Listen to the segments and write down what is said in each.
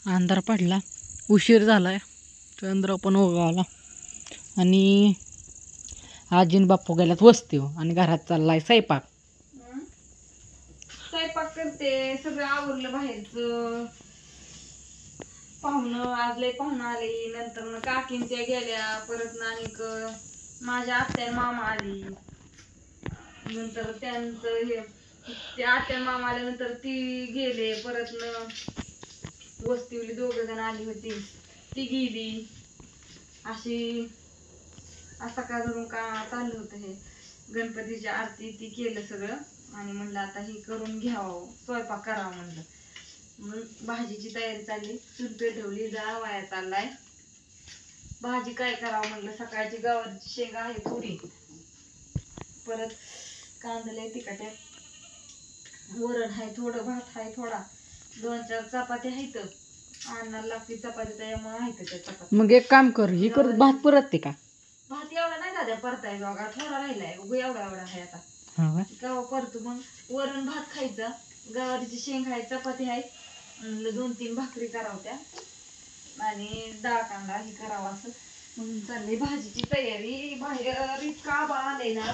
अंधार पडला, उशीर झालाय, चंद्र पण उगवला आणि आजीन बाप्पू गेल्यात वस्तीवर आणि घरात चाललाय स्वयंपाक. स्वयंपाक करते, सगळं आवरलं बाहेरचं. पाहुणं आज लय पाहुणं आले, नंतर काकींच्या गेल्या, परत नानिक माझ्या आत्या मामा आली, नंतर त्यांचं हे ते आत्या मामा आल्यानंतर ती गेले, परत वस्तीवली 2 जण आली होती ती गेली. अशी असं का धरून का चाललं होतं. हे गणपतीची आरती ती केलं सगळं आणि म्हणलं आता हे करून घ्यावं, स्वयंपाक करावं म्हणलं. मग भाजीची तयारी चालली, चूल पेटवली, जाळा वाया चाललाय. भाजी काय करावं म्हणलं, सकाळची गव्हाची शेंगा आहे थोडी, परत कांदले तिखट, वरण आहे थोडं, भात आहे थोडा, 2-4 चपात्या आहेत, अन्नाला लागते चपाती त्यामुळे आहेत त्या चपात्या. मग एक काम कर, ही करत भात परतते का? भात एवढा नाही दादा परताय बघा, थोडा राहिलाय एवढा आहे आता. गव्हा परतू, मग वरण भात खायचा, गवारीची शेंग आहे, चपाती आहे, 2-3 भाकरी करावत्या आणि डाळ कांदा ही करावा असं म्हणून चालली भाजीची तयारी. बाहेर इतका आभाळ आले ना,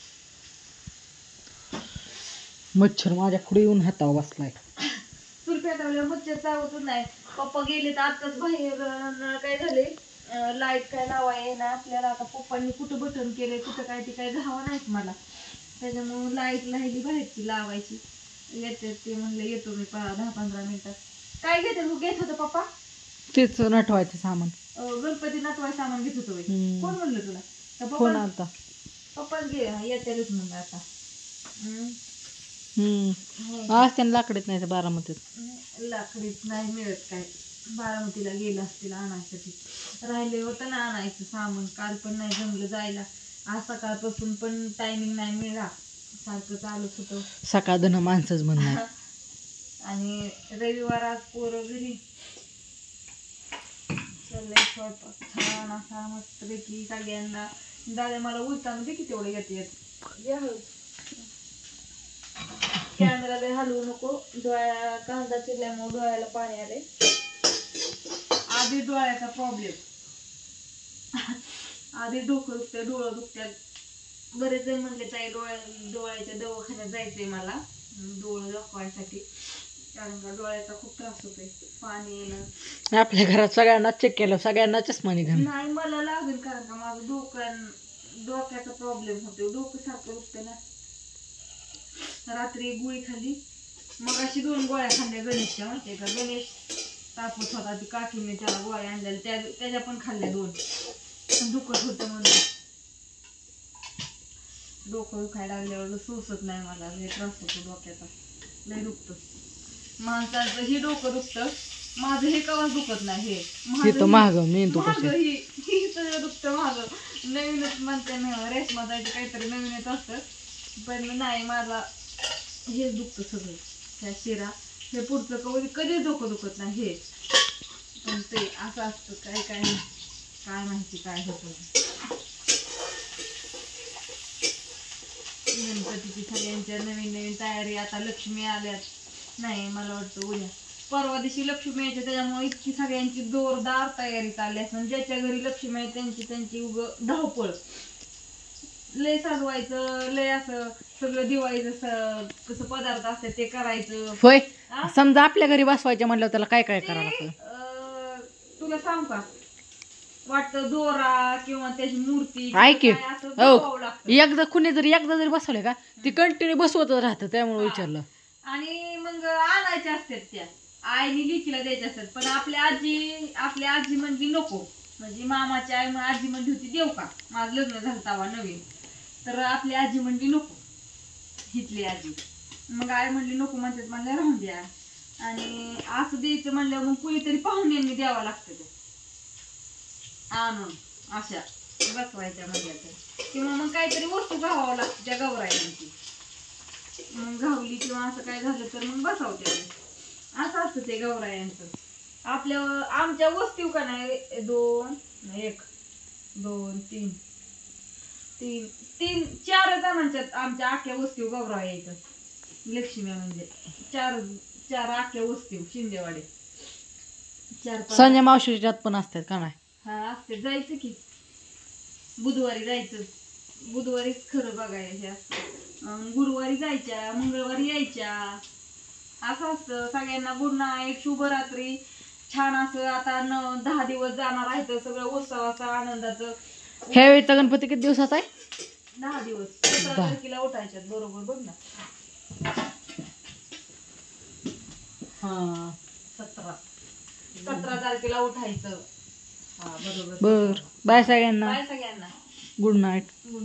मच्छर माझ्या पुढे येऊन हातावर बसलाय. चूल पेटवल्यावर मच्छर चावतच नाही. पप्पा गेले तर आताच बाहेर, काय झाले लाईट काय लावाय ना आपल्याला. आता पप्पांनी कुठं बटन केले, कुठं काय ते काय घावा नाहीत मला, त्याच्यामुळे लाईट राहिली बाहेरची लावायची. येते ते म्हणलं येतो मी 10-15 मिनिटात. काय घेते तू घेत होतं पप्पा? तेच नटवायचं सामान, गणपती नटवायचं सामान घेत होतो. कोण म्हणलं तुला? फोन आलता. पप्पाच घे येतेच म्हणलं आता. आज त्यांना लाकडीत नाही, बारामतीत लाकडीत नाही मिळत काय, बारामतीला गेलं असतील आणायसाठी. राहिले होतं ना आणायचं सामान, काल पण नाही जमलं जायला. आज सकाळपासून पण टायमिंग नाही मिळाला, सारखं चालूच होतं. सकाळ धन माणसंच म्हणणार. आणि रविवार आज पोरं घरी, चाललंय स्वयंपाक छान असा मस्तपैकी सगळ्यांना. दादा मला उलटानं दे की तेवढे येते, कॅमेरा लय हलवू नको, डोळ्या कांदा चिरल्यामुळे डोळ्याला पाणी आले. आधी डोळ्याचा प्रॉब्लेम, आधी डोकं दुखतं, डोळं दुखतात. बरेच जण म्हणले ताई डोळ्याच्या दवाखान्यात जायचंय मला, डोळं दाखवायसाठी, कारण का डोळ्याचा खूप त्रास होतोय, पाणी येणं. आपल्या घरात सगळ्यांना चेक केलं, सगळ्यांना चष्मा निघाला. नाही मला लागेल, कारण का माझं डोक्याचा प्रॉब्लेम होतो, डोकं सारखं दुखतं ना. रात्री गोळी खाल्ली, मग अशी 2 गोळ्या खाल्ल्या गणेशच्या, माहितीये का, गणेश तापत होता, ती काकीने त्याला गोळ्या आणलेल्या, त्याच्या पण खाल्ल्या 2, दुखत होतं म्हणून. डोकं दुखायला लागल्यावर सोसत नाही मला, लय त्रास होतो डोक्याचा, लय दुखतं. माणसाचं ही डोकं दुखतं, माझं हे कवाच दुखत नाही. हे महाग मेंदू ही सगळं दुखतं माझं. नवीनच म्हणते ना, रेशमा जायचं काहीतरी नवीनच असतं, पण नाही माझा हेच दुखतं सगळं. त्या शिरा हे पुढचं कधीच डोकं दुखत नाही हे, पण ते असं असतं काय माहिती काय होतं. गणपतीची सगळ्यांच्या नवीन तयारी, आता लक्ष्मी आल्यात, नाही मला वाटतं उद्या परवा दिवशी लक्ष्मी यायच्या, त्याच्यामुळे इतकी सगळ्यांची जोरदार तयारी चालली असते. ज्याच्या घरी लक्ष्मी आहे त्यांची धावपळ, लय साजवायचं, लय असं सगळं दिवाळीचं कसं पदार्थ असतात ते करायचं. होय, समजा आपल्या घरी बसवायचं म्हणलं त्याला काय काय करावं लागतं तुला सांग का, वाटतं दोरा किंवा त्याची मूर्ती ऐक, एकदा कुणी जरी बसवले का ती कंटिन्यू बसवतच राहतं, त्यामुळे विचारलं. आणि मग आणायच्या असतात त्या, आईने लिखीला द्यायच्या असतात, पण आपली आजी म्हणली नको, म्हणजे मामाची आजी म्हणली होती देऊ का, माझं लग्न झालं तेव्हा नवीन, तर आपली आजी म्हणली नको, हितली आजी. मग आई म्हणली नको म्हणतात, म्हणलं राहून द्या. आणि असं द्यायचं म्हणल्यावर मग कुणीतरी पाहुण्यांनी द्यावं लागतं ते आणून, अशा बसवायच्या म्हणल्या तर, किंवा मग काहीतरी वस्तू घावावं लागतं त्या गौरायांची. मग घावली किंवा असं काय झालं तर मग बसवते, असं असतं ते गौरायांचं. आमच्या वस्तीव का नाही 1 2 3 4 जणांच्यात आमच्या आख्या वस्तीव गौराव यायचं. लक्ष्मी म्हणजे 4 आख्या वस्तीव शिंदेवाडी. 4-5 संजय मावशीच्यात पण असतात का नाही? हा असते. जायचं की बुधवारी जायचं. बुधवारीच खरं बघायचं हे असतं. गुरुवारी जायच्या, मंगळवारी यायच्या, असं असतं. सगळ्यांना गुड नाईट, शुभरात्री. छान असं आता 10 दिवस जाणार आहे तर सगळं उत्सवाचं आनंदाचं. ह्यावेळीचा गणपती किती दिवसाचा आहे? 10 दिवस 17 तारखेला उठायच्यात बरोबर बघ ना. हा 17 तारखेला उठायचं. हा बरोबर. बर. बाय सगळ्यांना. बाय सगळ्यांना. Good night.